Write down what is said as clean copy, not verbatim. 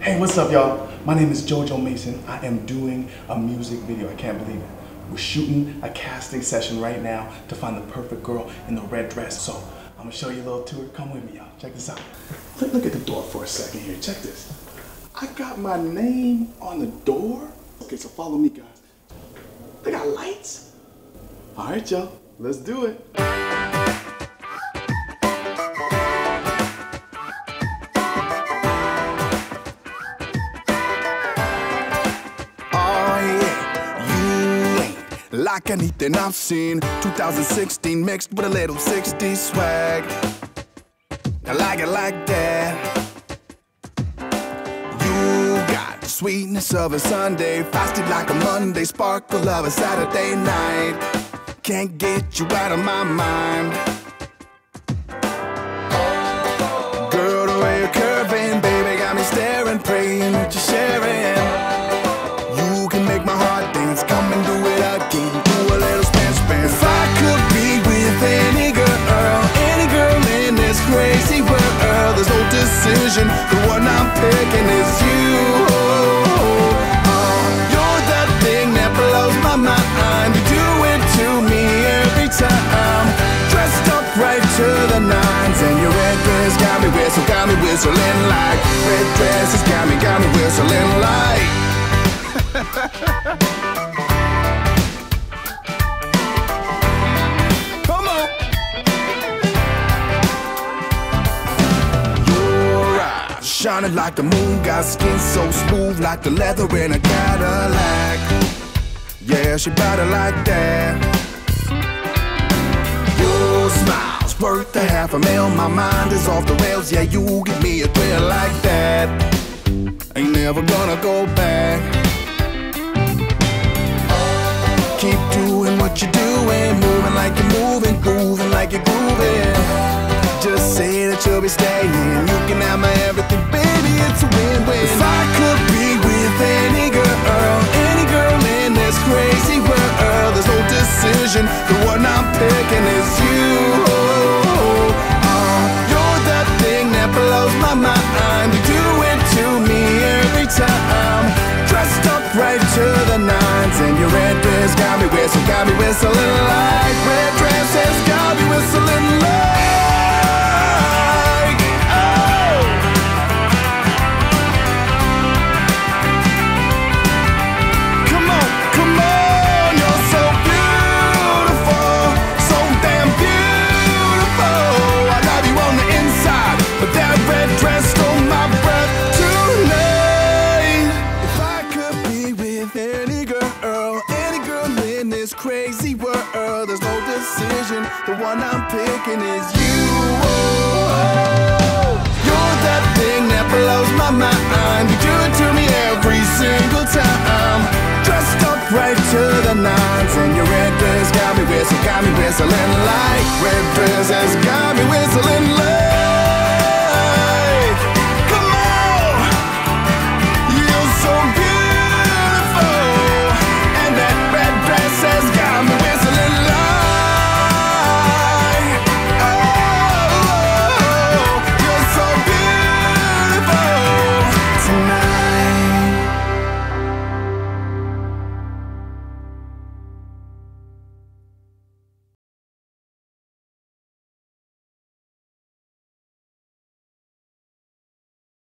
Hey, what's up, y'all? My name is JoJo Mason. I am doing a music video. I can't believe it. We're shooting a casting session right now to find the perfect girl in the red dress. So I'm gonna show you a little tour. Come with me, y'all. Check this out. Look at the door for a second here. Check this. I got my name on the door. Okay, so follow me, guys. They got lights. All right, y'all. Let's do it. Like anything I've seen, 2016 mixed with a little 60s swag. I like it like that. You got the sweetness of a Sunday, frosty like a Monday, sparkle of a Saturday night. Can't get you out of my mind. Girl, the way you're curving, baby, got me staring, praying that you're sharing. You can make my heart dance, come and do it again. Do a little spin, spin. If I could be with any girl in this crazy world, there's no decision. The one I'm picking is you. You're the thing that blows my mind. You do it to me every time. Dressed up right to the nines, and your red dress got me whistling like. Red dress has got me whistling like. Come on. Your eyes shining like the moon, got skin so smooth like the leather in a Cadillac. Yeah, she bought it like that. Your smile's worth a $500,000. My mind is off the rails. Yeah, you give me a thrill like that. Ain't never gonna go back. Keep doing what you're doing, moving like you're moving, grooving like you're grooving. Just say that you'll be staying. You can have my everything, baby, it's a win-win. If I could be with any girl in this crazy world, there's no decision. The one I'm picking is you. You're the thing that blows my mind. You do it to me every time. Dressed up right to the nines, and your red dress got me whistling like. Red dress has got me whistling like. Oh! Come on, you're so beautiful, so damn beautiful. I love you on the inside, but that red dress stole my breath tonight. If I could be with any girl in this crazy world, there's no decision. The one I'm picking is you. You're that thing that blows my mind. You do it to me every single time. Dressed up right to the nines, and your red dress got me whistling like. Red dress has got me whistling like.